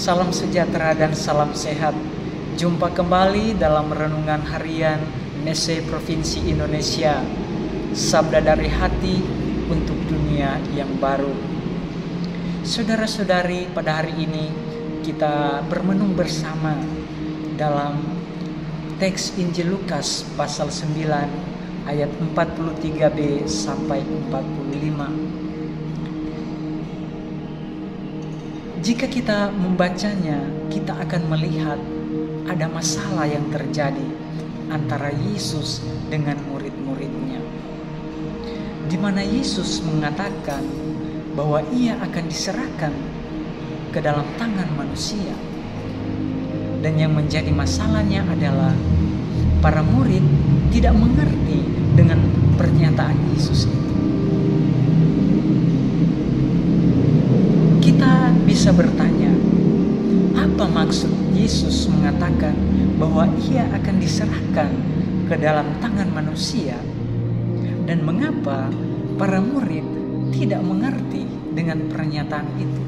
Salam sejahtera dan salam sehat. Jumpa kembali dalam renungan harian Nese Provinsi Indonesia. Sabda dari hati untuk dunia yang baru. Saudara-saudari, pada hari ini kita bermenung bersama dalam teks Injil Lukas pasal 9 ayat 43b sampai 45. Jika kita membacanya, kita akan melihat ada masalah yang terjadi antara Yesus dengan murid-muridnya, di mana Yesus mengatakan bahwa ia akan diserahkan ke dalam tangan manusia. Dan yang menjadi masalahnya adalah para murid tidak mengerti dengan pernyataan Yesus itu. Kita bisa bertanya, apa maksud Yesus mengatakan bahwa ia akan diserahkan ke dalam tangan manusia? Dan mengapa para murid tidak mengerti dengan pernyataan itu?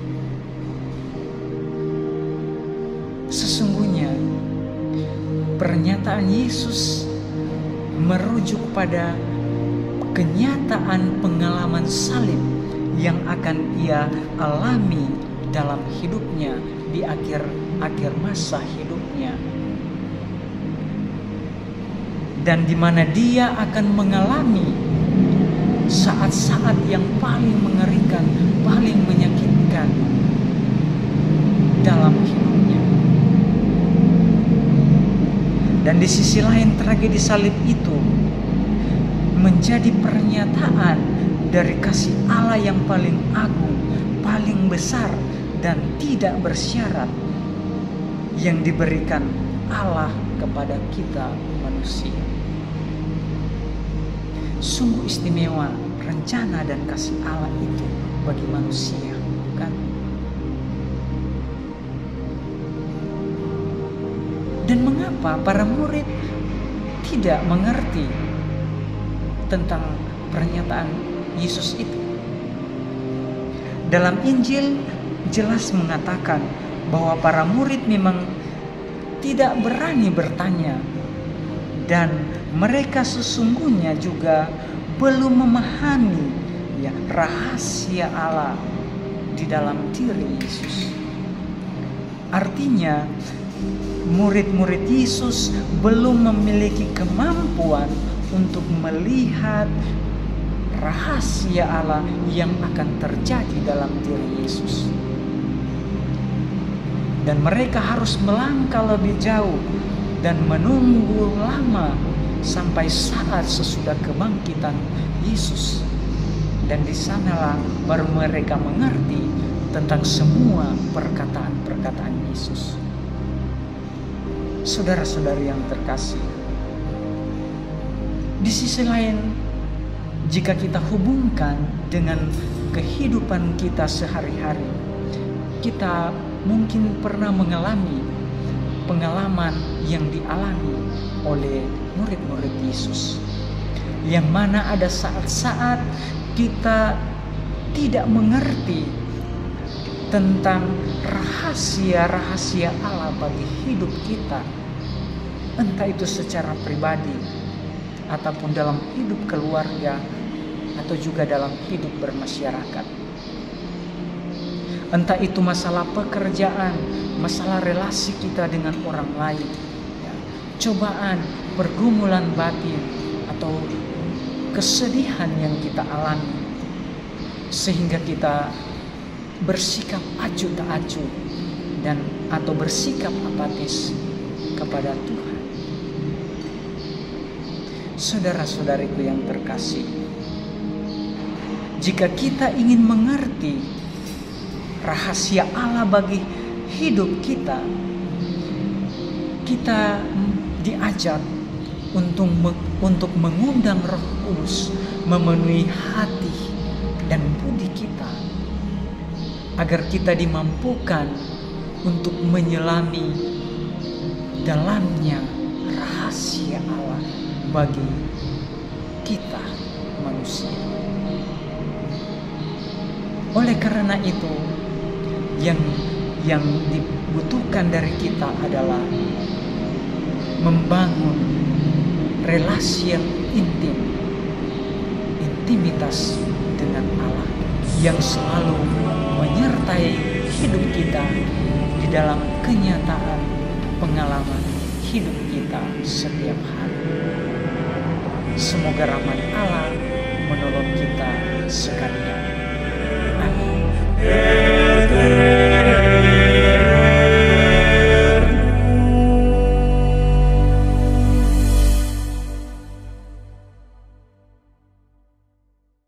Sesungguhnya pernyataan Yesus merujuk pada kenyataan pengalaman salib yang akan ia alami dalam hidupnya di akhir masa hidupnya, dan di mana dia akan mengalami saat-saat yang paling mengerikan, paling menyakitkan dalam hidupnya. Dan di sisi lain, tragedi salib itu menjadi pernyataan dari kasih Allah yang paling agung, paling besar dan tidak bersyarat yang diberikan Allah kepada kita manusia. Sungguh istimewa rencana dan kasih Allah itu bagi manusia, bukan? Dan mengapa para murid tidak mengerti tentang pernyataan Yesus itu? Dalam Injil jelas mengatakan bahwa para murid memang tidak berani bertanya, dan mereka sesungguhnya juga belum memahami rahasia Allah di dalam diri Yesus. Artinya murid-murid Yesus belum memiliki kemampuan untuk melihat rahasia Allah yang akan terjadi dalam diri Yesus. Dan mereka harus melangkah lebih jauh dan menunggu lama sampai saat sesudah kebangkitan Yesus. Dan di sanalah baru mereka mengerti tentang semua perkataan-perkataan Yesus. Saudara-saudari yang terkasih, di sisi lain, jika kita hubungkan dengan kehidupan kita sehari-hari, kita mungkin pernah mengalami pengalaman yang dialami oleh murid-murid Yesus, yang mana ada saat-saat kita tidak mengerti tentang rahasia-rahasia Allah bagi hidup kita, entah itu secara pribadi ataupun dalam hidup keluarga, atau juga dalam hidup bermasyarakat. Entah itu masalah pekerjaan, masalah relasi kita dengan orang lain, cobaan, pergumulan batin, atau kesedihan yang kita alami, sehingga kita bersikap acuh tak acuh dan atau bersikap apatis kepada Tuhan. Saudara-saudariku yang terkasih, jika kita ingin mengerti rahasia Allah bagi hidup kita, kita diajak untuk mengundang Roh Kudus memenuhi hati dan budi kita, agar kita dimampukan untuk menyelami dalamnya rahasia Allah bagi kita manusia. Oleh karena itu, yang Yang dibutuhkan dari kita adalah membangun relasi yang intimitas dengan Allah yang selalu menyertai hidup kita di dalam kenyataan pengalaman hidup kita setiap hari. Semoga rahmat Allah menolong kita sekalian.